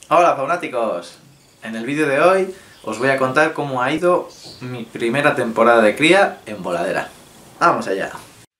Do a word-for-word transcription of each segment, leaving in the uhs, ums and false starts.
Hola faunáticos, en el vídeo de hoy os voy a contar cómo ha ido mi primera temporada de cría en voladera. ¡Vamos allá!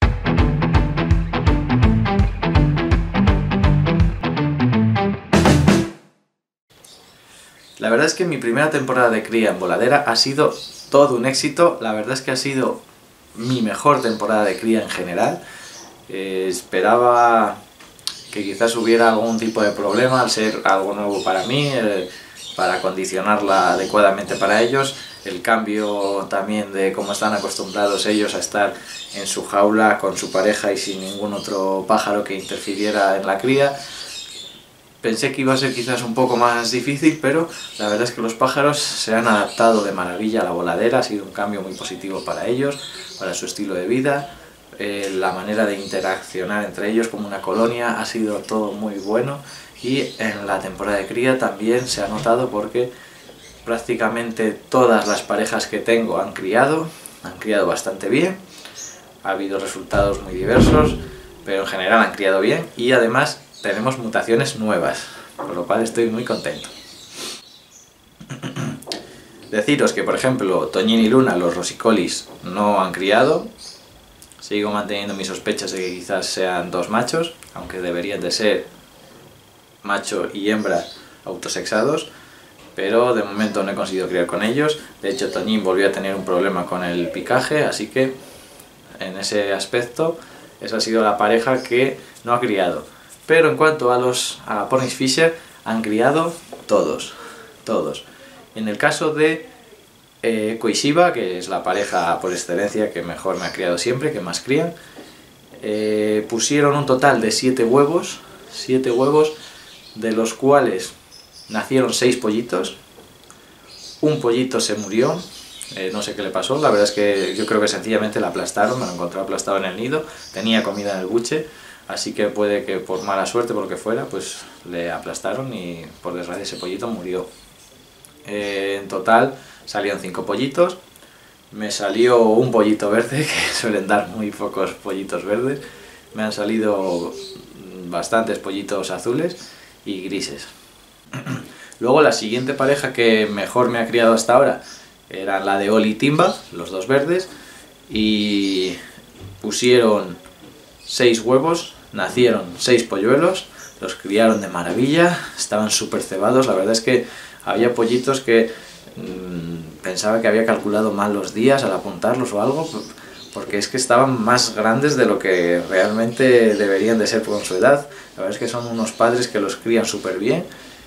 La verdad es que mi primera temporada de cría en voladera ha sido todo un éxito. La verdad es que ha sido mi mejor temporada de cría en general. Eh, esperaba que quizás hubiera algún tipo de problema al ser algo nuevo para mí, eh, para acondicionarla adecuadamente para ellos, el cambio también de cómo están acostumbrados ellos a estar en su jaula con su pareja y sin ningún otro pájaro que interfiriera en la cría. Pensé que iba a ser quizás un poco más difícil, pero la verdad es que los pájaros se han adaptado de maravilla a la voladera. Ha sido un cambio muy positivo para ellos, para su estilo de vida. Eh, la manera de interaccionar entre ellos como una colonia ha sido todo muy bueno, y en la temporada de cría también se ha notado porque prácticamente todas las parejas que tengo han criado, han criado bastante bien. Ha habido resultados muy diversos, pero en general han criado bien, y además tenemos mutaciones nuevas, con lo cual estoy muy contento. Deciros que, por ejemplo, Toñín y Luna, los rosicolis, no han criado. Sigo manteniendo mis sospechas de que quizás sean dos machos, aunque deberían de ser macho y hembra autosexados, pero de momento no he conseguido criar con ellos. De hecho, Toñín volvió a tener un problema con el picaje, así que en ese aspecto esa ha sido la pareja que no ha criado. Pero en cuanto a los agapornis Fisher, han criado todos, todos. En el caso de eh, Eco y Shiva, que es la pareja por excelencia que mejor me ha criado siempre, que más crían, eh, pusieron un total de siete huevos, siete huevos, de los cuales nacieron seis pollitos. Un pollito se murió, eh, no sé qué le pasó, la verdad es que yo creo que sencillamente la aplastaron, me lo encontré aplastado en el nido, tenía comida en el buche. Así que puede que por mala suerte, por lo que fuera, pues le aplastaron y por desgracia ese pollito murió. Eh, en total salieron cinco pollitos, me salió un pollito verde, que suelen dar muy pocos pollitos verdes, me han salido bastantes pollitos azules y grises. Luego la siguiente pareja que mejor me ha criado hasta ahora era la de Oli y Timba, los dos verdes, y pusieron seis huevos, nacieron seis polluelos, los criaron de maravilla, estaban súper cebados. La verdad es que había pollitos que mmm, pensaba que había calculado mal los días al apuntarlos o algo, porque es que estaban más grandes de lo que realmente deberían de ser con su edad. La verdad es que son unos padres que los crían súper bien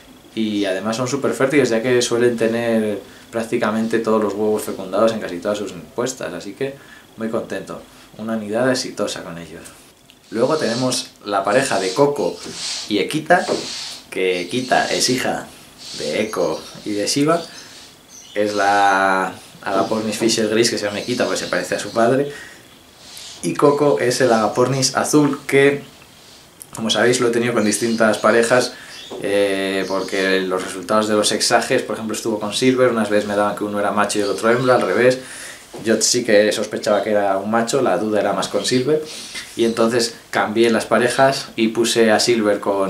y además son súper fértiles, ya que suelen tener prácticamente todos los huevos fecundados en casi todas sus puestas, así que muy contento, una nidada exitosa con ellos. Luego tenemos la pareja de Coco y Equita, que Equita es hija de Eco y de Shiva. Es la Agapornis Fisher gris, que se llama Equita porque se parece a su padre. Y Coco es el Agapornis azul, que, como sabéis, lo he tenido con distintas parejas, eh, porque los resultados de los sexajes, por ejemplo, estuvo con Silver, unas veces me daban que uno era macho y el otro hembra, al revés. Yo sí que sospechaba que era un macho, la duda era más con Silver, y entonces cambié las parejas y puse a Silver con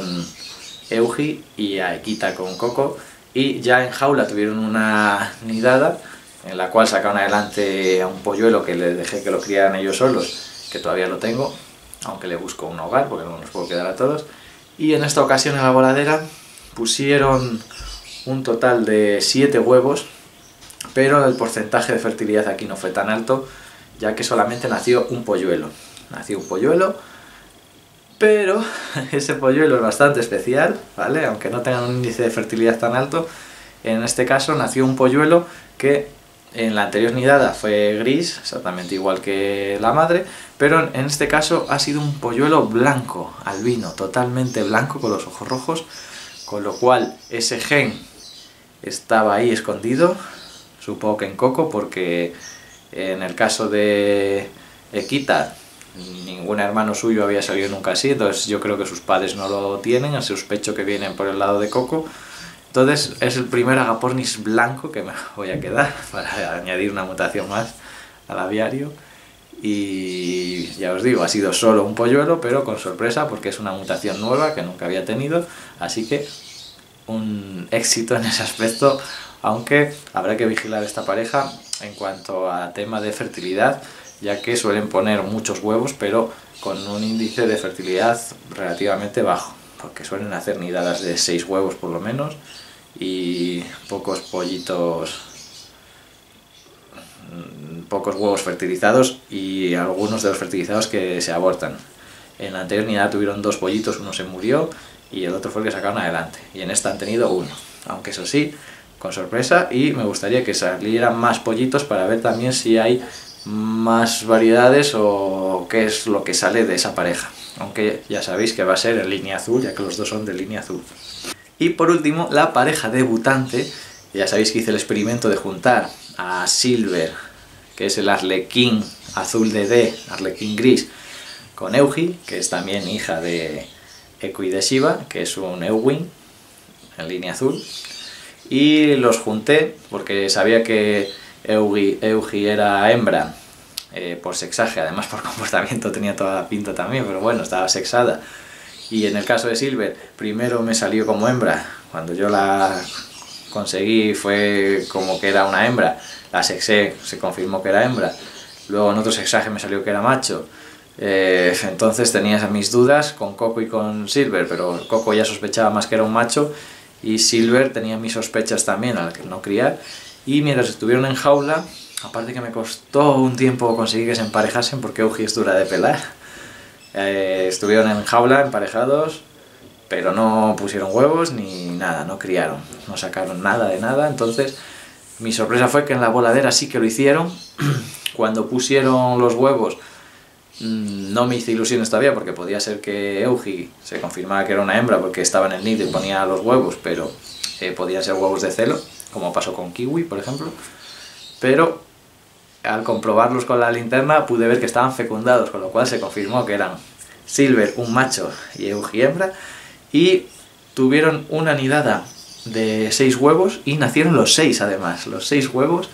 Eugi y a Equita con Coco, y ya en jaula tuvieron una nidada en la cual sacaron adelante a un polluelo que les dejé que lo criaran ellos solos, que todavía lo tengo, aunque le busco un hogar porque no nos puedo quedar a todos. Y en esta ocasión en la voladera pusieron un total de siete huevos, pero el porcentaje de fertilidad aquí no fue tan alto, ya que solamente nació un polluelo. Nació un polluelo, pero ese polluelo es bastante especial, ¿vale? Aunque no tengan un índice de fertilidad tan alto. En este caso nació un polluelo que en la anterior nidada fue gris, exactamente igual que la madre, pero en este caso ha sido un polluelo blanco, albino, totalmente blanco, con los ojos rojos, con lo cual ese gen estaba ahí escondido. Supongo que en Coco, porque en el caso de Equita ningún hermano suyo había salido nunca así, entonces yo creo que sus padres no lo tienen, sospecho que vienen por el lado de Coco. Entonces es el primer Agapornis blanco que me voy a quedar para añadir una mutación más al aviario. Y ya os digo, ha sido solo un polluelo, pero con sorpresa porque es una mutación nueva que nunca había tenido, así que un éxito en ese aspecto, aunque habrá que vigilar esta pareja en cuanto a tema de fertilidad, ya que suelen poner muchos huevos pero con un índice de fertilidad relativamente bajo, porque suelen hacer nidadas de seis huevos por lo menos y pocos pollitos, pocos huevos fertilizados y algunos de los fertilizados que se abortan. En la anterior nidada tuvieron dos pollitos, uno se murió y el otro fue el que sacaron adelante, y en esta han tenido uno, aunque eso sí, con sorpresa, y me gustaría que salieran más pollitos para ver también si hay más variedades o qué es lo que sale de esa pareja, aunque ya sabéis que va a ser en línea azul, ya que los dos son de línea azul. Y por último, la pareja debutante. Ya sabéis que hice el experimento de juntar a Silver, que es el arlequín azul de D, arlequín gris, con Eugi, que es también hija de Echo y de Shiva, que es un Ewing en línea azul, y los junté porque sabía que Eugi, Eugi era hembra eh, por sexaje, además por comportamiento tenía toda la pinta también, pero bueno, estaba sexada. Y en el caso de Silver, primero me salió como hembra, cuando yo la conseguí fue como que era una hembra, la sexé, se confirmó que era hembra, luego en otro sexaje me salió que era macho. Eh, entonces tenía mis dudas con Coco y con Silver, pero Coco ya sospechaba más que era un macho y Silver tenía mis sospechas también al no criar. Y mientras estuvieron en jaula, aparte que me costó un tiempo conseguir que se emparejasen porque Eugi es dura de pelar, eh, estuvieron en jaula emparejados, pero no pusieron huevos ni nada, no criaron, no sacaron nada de nada. Entonces mi sorpresa fue que en la voladera sí que lo hicieron. Cuando pusieron los huevos no me hice ilusiones todavía porque podía ser que Eugi se confirmara que era una hembra porque estaba en el nido y ponía los huevos, pero eh, podían ser huevos de celo, como pasó con Kiwi, por ejemplo. Pero al comprobarlos con la linterna pude ver que estaban fecundados, con lo cual se confirmó que eran Silver, un macho, y Eugi, hembra, y tuvieron una nidada de seis huevos y nacieron los seis además, los seis huevos,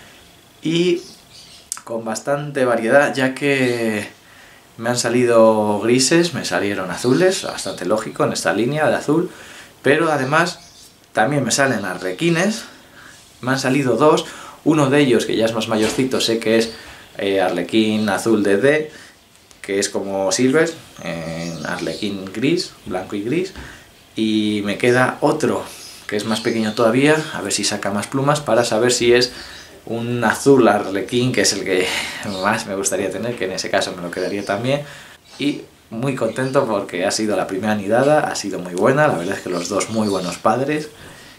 y con bastante variedad, ya que me han salido grises, me salieron azules, bastante lógico en esta línea de azul, pero además también me salen arlequines, me han salido dos, uno de ellos que ya es más mayorcito, sé que es eh, arlequín azul de D, que es como Silver, eh, arlequín gris, blanco y gris, y me queda otro que es más pequeño todavía, a ver si saca más plumas para saber si es un azul arlequín, que es el que más me gustaría tener, que en ese caso me lo quedaría también. Y muy contento porque ha sido la primera nidada, ha sido muy buena, la verdad es que los dos muy buenos padres,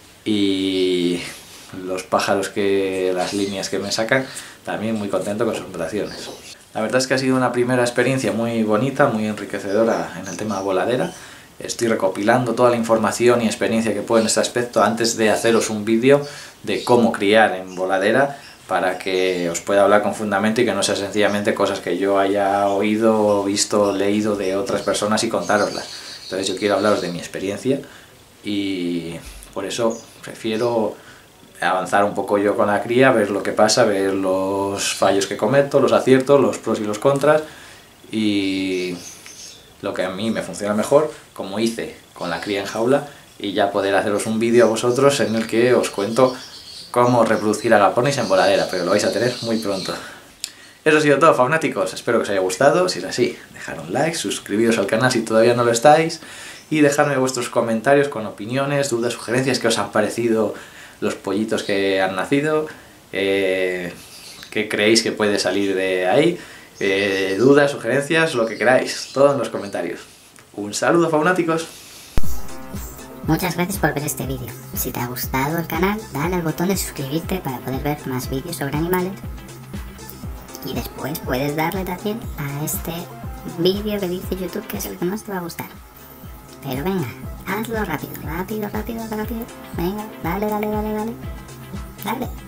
y los pájaros, que las líneas que me sacan, también muy contento con sus mutaciones. La verdad es que ha sido una primera experiencia muy bonita, muy enriquecedora en el tema de voladera. Estoy recopilando toda la información y experiencia que puedo en este aspecto antes de haceros un vídeo de cómo criar en voladera, para que os pueda hablar con fundamento y que no sea sencillamente cosas que yo haya oído, visto, leído de otras personas y contároslas. Entonces yo quiero hablaros de mi experiencia y por eso prefiero avanzar un poco yo con la cría, ver lo que pasa, ver los fallos que cometo, los aciertos, los pros y los contras, y lo que a mí me funciona mejor, como hice con la cría en jaula, y ya poder haceros un vídeo a vosotros en el que os cuento cómo reproducir agapornis en voladera, pero lo vais a tener muy pronto. Eso ha sido todo, faunáticos, espero que os haya gustado. Si es así, dejad un like, suscribiros al canal si todavía no lo estáis, y dejadme vuestros comentarios con opiniones, dudas, sugerencias, qué os han parecido los pollitos que han nacido, eh, qué creéis que puede salir de ahí, eh, dudas, sugerencias, lo que queráis, todo en los comentarios. Un saludo, faunáticos. Muchas gracias por ver este vídeo. Si te ha gustado el canal, dale al botón de suscribirte para poder ver más vídeos sobre animales. Y después puedes darle también a este vídeo que dice YouTube que es el que más te va a gustar. Pero venga, hazlo rápido, rápido, rápido, rápido. Venga, dale, dale, dale, dale. Dale.